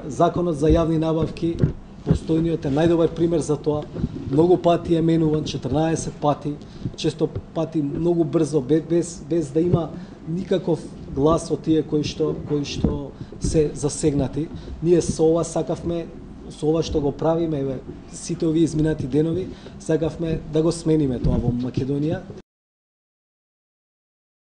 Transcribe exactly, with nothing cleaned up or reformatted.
законот за јавни набавки, постојниот е најдобар пример за тоа. Многу пати е менуван, четрнаесет пати, често пати многу брзо, без, без да има никаков глас од тие кои што, кои што се засегнати. Ние со ова сакавме, со ова што го правиме, еве, сите овие изминати денови, сакавме да го смениме тоа во Македонија.